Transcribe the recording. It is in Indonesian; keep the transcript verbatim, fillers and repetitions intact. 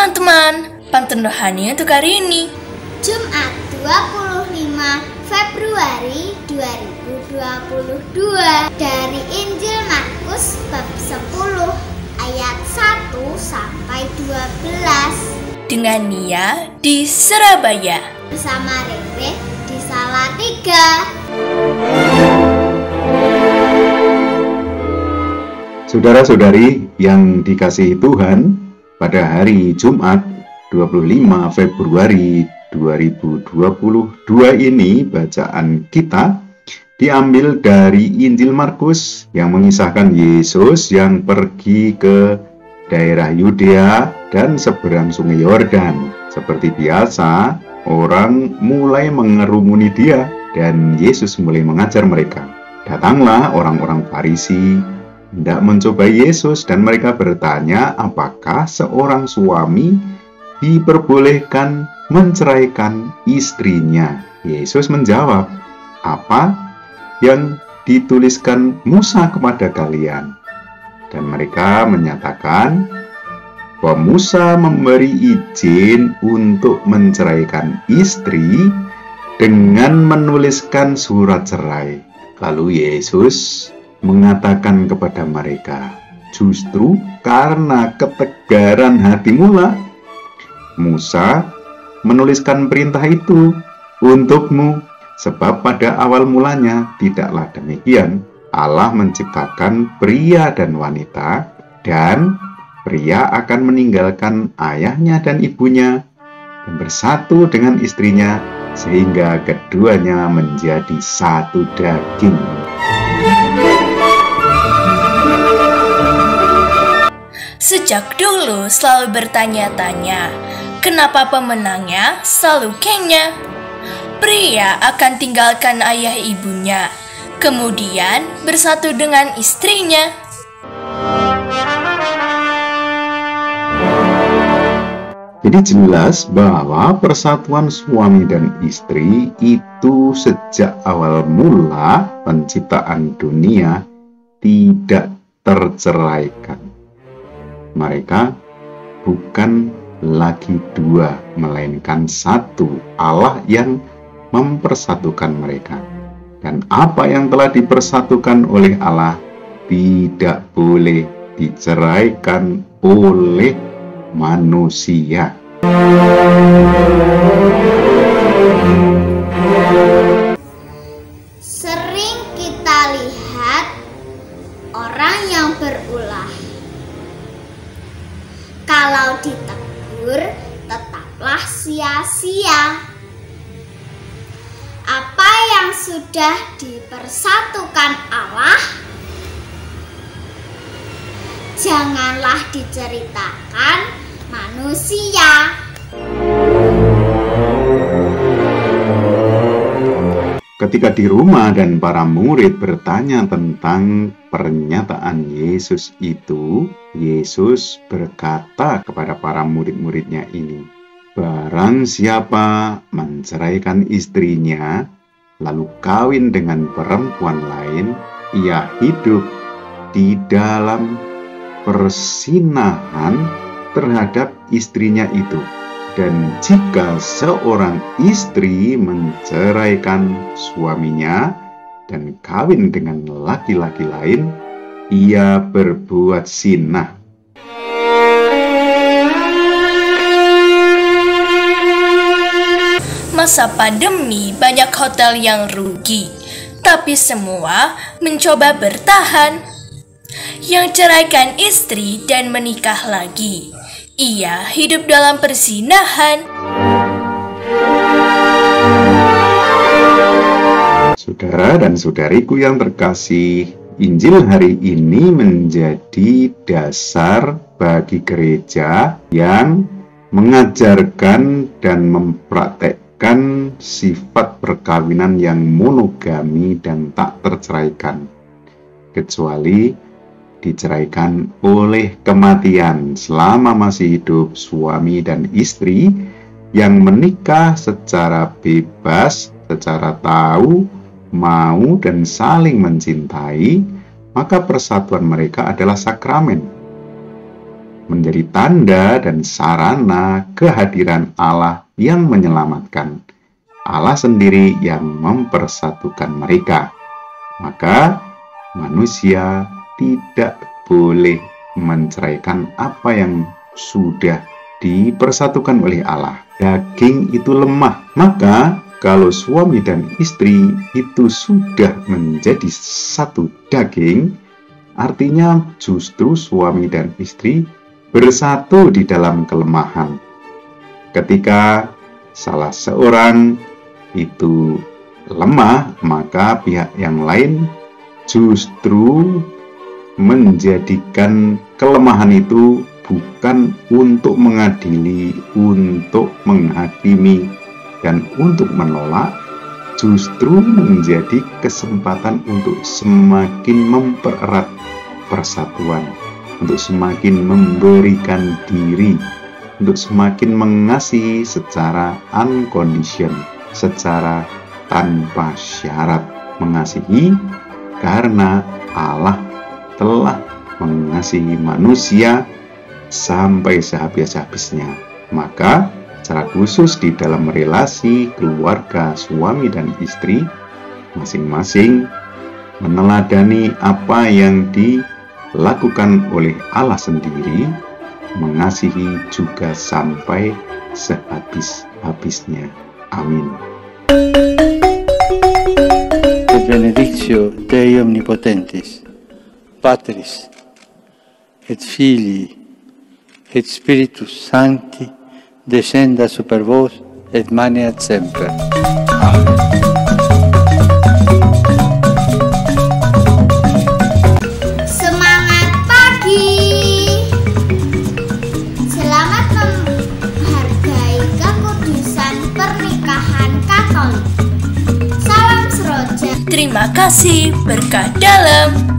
teman-teman, pantun rohani untuk hari ini. Jumat dua puluh lima Februari dua ribu dua puluh dua, dari Injil Markus bab sepuluh ayat satu sampai dua belas. Dengan Nia di Surabaya, bersama Rere di Salatiga. Saudara-saudari yang dikasihi Tuhan, pada hari Jumat dua puluh lima Februari dua ribu dua puluh dua ini bacaan kita diambil dari Injil Markus yang mengisahkan Yesus yang pergi ke daerah Yudea dan seberang Sungai Yordan. Seperti biasa, orang mulai mengerumuni dia dan Yesus mulai mengajar mereka. Datanglah orang-orang Farisi hendak mencobai Yesus dan mereka bertanya apakah seorang suami diperbolehkan menceraikan istrinya. Yesus menjawab, apa yang dituliskan Musa kepada kalian? Dan mereka menyatakan bahwa Musa memberi izin untuk menceraikan istri dengan menuliskan surat cerai. Lalu Yesus mengatakan kepada mereka, justru karena ketegaran hati mula, Musa menuliskan perintah itu untukmu, sebab pada awal mulanya tidaklah demikian. Allah menciptakan pria dan wanita, dan pria akan meninggalkan ayahnya dan ibunya dan bersatu dengan istrinya, sehingga keduanya menjadi satu daging. Sejak dulu selalu bertanya-tanya, kenapa pemenangnya selalu kenya? Pria akan tinggalkan ayah ibunya, kemudian bersatu dengan istrinya. Jadi jelas bahwa persatuan suami dan istri itu sejak awal mula penciptaan dunia tidak terceraikan. Mereka bukan lagi dua, melainkan satu. Allah yang mempersatukan mereka. Dan apa yang telah dipersatukan oleh Allah tidak boleh diceraikan oleh manusia. Sering kita lihat orang yang berulah. Kalau ditegur, tetaplah sia-sia. Apa yang sudah dipersatukan Allah, janganlah diceritakan manusia. Ketika di rumah dan para murid bertanya tentang pernyataan Yesus itu, Yesus berkata kepada para murid-muridnya ini, barang siapa menceraikan istrinya, lalu kawin dengan perempuan lain, ia hidup di dalam persinahan terhadap istrinya itu. Dan jika seorang istri menceraikan suaminya dan kawin dengan laki-laki lain, ia berbuat zina. Masa pandemi banyak hotel yang rugi, tapi semua mencoba bertahan. Yang ceraikan istri dan menikah lagi, ia hidup dalam perzinahan. Saudara dan saudariku yang terkasih, Injil hari ini menjadi dasar bagi gereja yang mengajarkan dan mempraktekkan sifat perkawinan yang monogami dan tak terceraikan, kecuali diceraikan oleh kematian. Selama masih hidup suami dan istri yang menikah secara bebas, secara tahu, mau, dan saling mencintai, maka persatuan mereka adalah sakramen. menjadi tanda dan sarana kehadiran Allah yang menyelamatkan, Allah sendiri yang mempersatukan mereka. Maka manusia tidak boleh menceraikan apa yang sudah dipersatukan oleh Allah. Daging itu lemah, maka kalau suami dan istri itu sudah menjadi satu daging, artinya justru suami dan istri bersatu di dalam kelemahan. Ketika salah seorang itu lemah, maka pihak yang lain justru menjadikan kelemahan itu bukan untuk mengadili, untuk menghakimi, dan untuk menolak, justru menjadi kesempatan untuk semakin mempererat persatuan, untuk semakin memberikan diri, untuk semakin mengasihi secara uncondition, secara tanpa syarat. Mengasihi karena Allah telah mengasihi manusia sampai sehabis-habisnya. Maka secara khusus di dalam relasi keluarga suami dan istri, masing-masing meneladani apa yang dilakukan oleh Allah sendiri, mengasihi juga sampai sehabis-habisnya. Amin. Benedictio Dei Omnipotentis, Patris et Filii et Spiritus Sancti, descenda super vos et maneat semper. Amen. Semangat pagi. Selamat menghargai kekudusan pernikahan Katolik. Salam seroja. Terima kasih, berkah dalam.